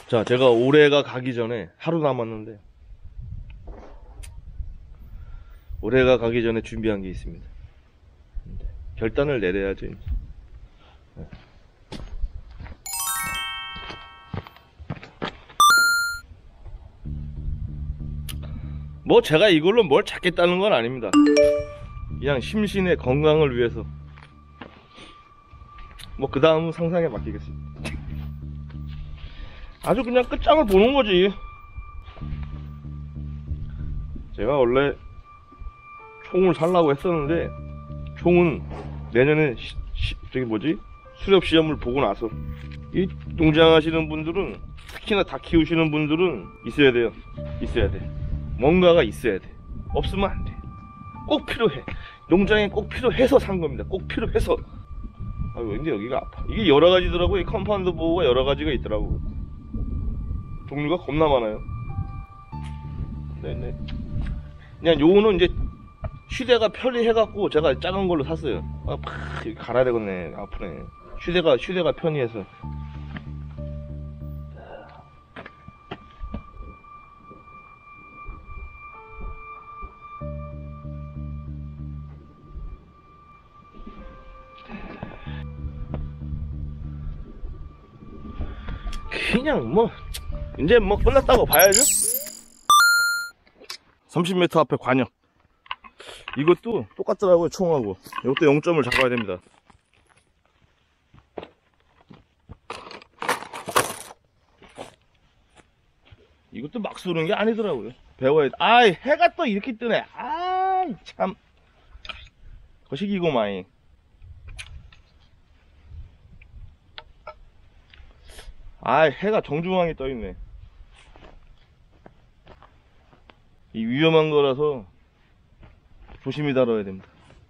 자, 제가 올해가 가기 전에 하루 남았는데, 올해가 가기 전에 준비한 게 있습니다. 결단을 내려야죠. 이제. 뭐 제가 이걸로 뭘 찾겠다는 건 아닙니다. 그냥 심신의 건강을 위해서 뭐 그 다음은 상상에 맡기겠습니다. 아주 그냥 끝장을 보는 거지. 제가 원래 총을 살라고 했었는데, 총은 내년에 저기 뭐지? 수렵 시험을 보고 나서. 이 농장하시는 분들은, 특히나 닭 키우시는 분들은 있어야 돼요. 있어야 돼. 뭔가가 있어야 돼. 없으면 안 돼. 꼭 필요해. 농장에 꼭 필요해서 산 겁니다. 꼭 필요해서. 아유, 근데 여기가 아파. 이게 여러 가지더라고요. 이 컴파운드 보호가 여러 가지가 있더라고. 종류가 겁나 많아요. 네네. 그냥 요거는 이제 휴대가 편리해갖고 제가 작은 걸로 샀어요. 아, 여기 갈아야 되겠네. 아프네. 휴대가 편리해서. 그냥 뭐 이제 뭐 끝났다고 봐야죠. 30m 앞에 관역. 이것도 똑같더라고요. 총하고. 이것도 0점을 잡아야 됩니다. 이것도 막 쏘는 게 아니더라고요. 배워야 돼. 아이, 해가 또 이렇게 뜨네. 아이, 참 거시기고만. 아이, 해가 정중앙에 떠있네. 이 위험한 거라서 조심히 다뤄야 됩니다.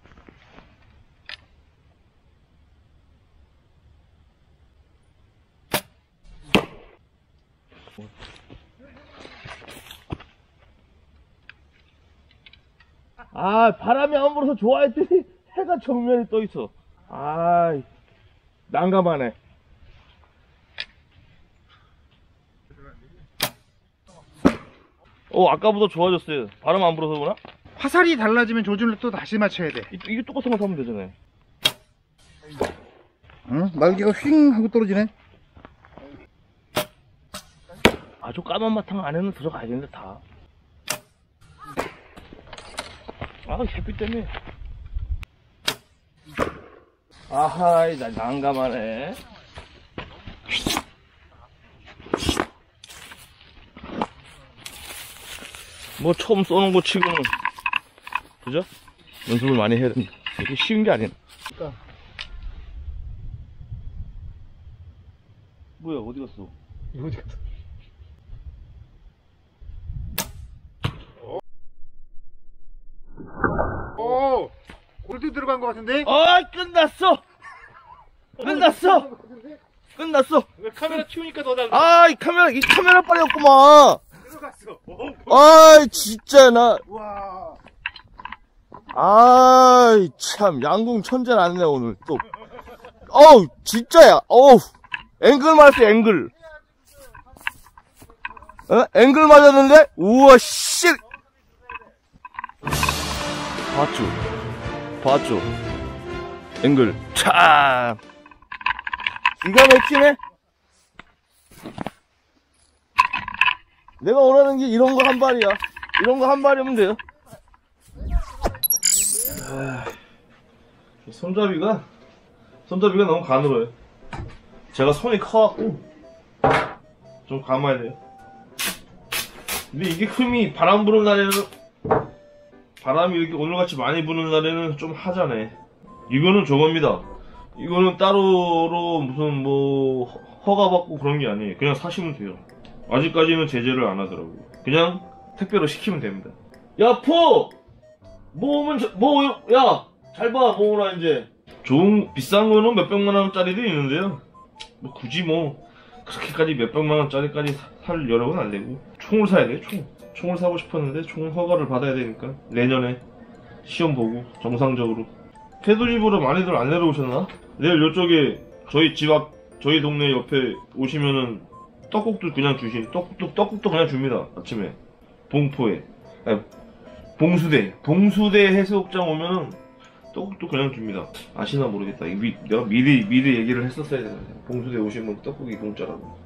아, 바람이 안 불어서 좋아했더니 해가 정면에 떠있어. 아이, 난감하네. 아까보다 좋아졌어요. 바람 안 불어서 그러나? 화살이 달라지면 조준을 또 다시 맞춰야 돼. 이게 똑같은 거 사면 되잖아요. 응? 날개가 휙 하고 떨어지네. 아주 까만 바탕 안에는 들어가야 되는데 다. 아, 햇빛 때문에. 아하이, 나 난감하네. 뭐 처음 쏘는 거 치고는, 그죠? 연습을 많이 해야 됩니다. 이게 쉬운 게 아니야. 그러니까. 뭐야, 어디 갔어? 어디 갔어? 오, 골드 들어간 것 같은데? 끝났어! 끝났어! 끝났어! 왜 카메라 키우니까 더 달라? 아, 이 카메라 빨리 없구만! 들어갔어. 아이, 진짜, 우와. 아이, 참, 양궁 천재 났네, 오늘, 또. 어우, 진짜야, 어우. 앵글 맞았어, 앵글. 앵글 맞았는데? 우와, 씨! 봤죠? 앵글. 참. 기가 막히네? 내가 원하는 게 이런 거 한 발이야. 이런 거 한 발이면 돼요. 손잡이가 너무 가늘어요. 제가 손이 커갖고 좀 감아야 돼요. 근데 이게 흠이 바람 부는 날에는, 바람이 이렇게 오늘같이 많이 부는 날에는 좀 하자네. 이거는 저겁니다. 이거는 따로 무슨 뭐 허가받고 그런 게 아니에요. 그냥 사시면 돼요. 아직까지는 제재를 안 하더라고요. 그냥 택배로 시키면 됩니다. 야, 포! 야! 잘 봐, 모으라, 이제. 비싼 거는 몇백만원짜리도 있는데요. 뭐, 굳이 그렇게까지 몇백만원짜리까지 살 여력은 안 되고. 총을 사야 돼요, 총을 사고 싶었는데, 총 허가를 받아야 되니까. 내년에 시험 보고, 정상적으로. 태도집으로 많이들 안 내려오셨나? 내일 요쪽에, 저희 동네 옆에 오시면은, 떡국도 그냥 떡국도 그냥 줍니다. 아침에 봉포에 아니, 봉수대 해수욕장 오면은 떡국도 그냥 줍니다. 아시나 모르겠다. 내가 미리 얘기를 했었어야 되는데 봉수대 오시면 떡국이 공짜라고.